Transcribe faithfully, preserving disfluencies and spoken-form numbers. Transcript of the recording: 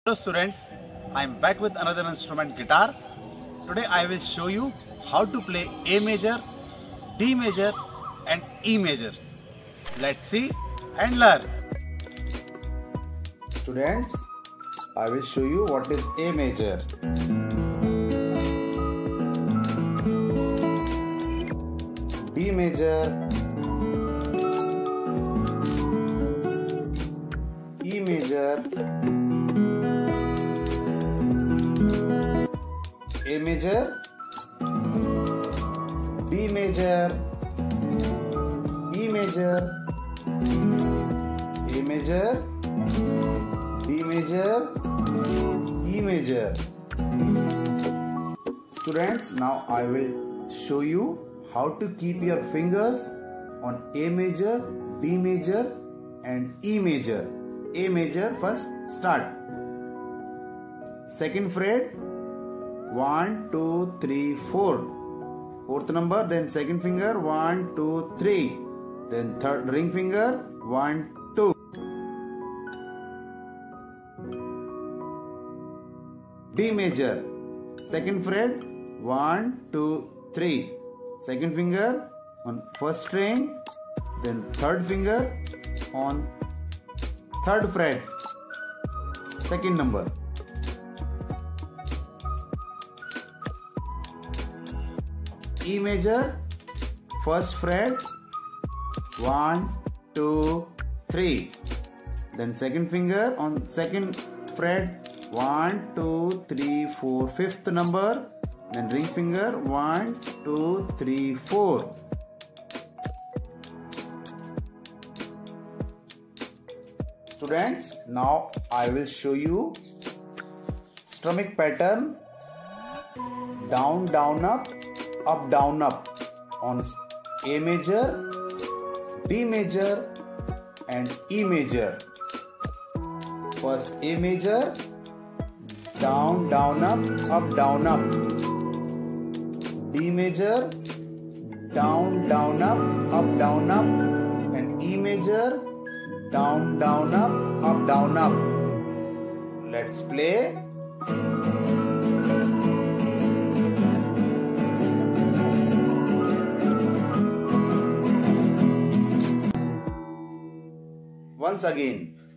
Hello students, I am back with another instrument, guitar. Today I will show you how to play A major, D major and E major. Let's see and learn. Students, I will show you what is A major. D major, E major, A major, D major, E major, A major, D major, E major. Students, now I will show you how to keep your fingers on A major, D major and E major. A major first, start. Second fret, one, two, three, four. Fourth number, then second finger, one, two, three. Then third ring finger, one, two. D major, second fret, one, two, three. Second finger on first string, then third finger on third fret, second number. E major, first fret, one, two, three. Then second finger on second fret, one, two, three, four. Fifth number, then ring finger, one, two, three, four. Students, now I will show you strumming pattern down, down, up, up, down, up on A major, D major and E major. First A major, down, down, up, up, down, up. D major, down, down, up, up, down, up. And E major, down, down, up, up, down, up. Let's play. Once again,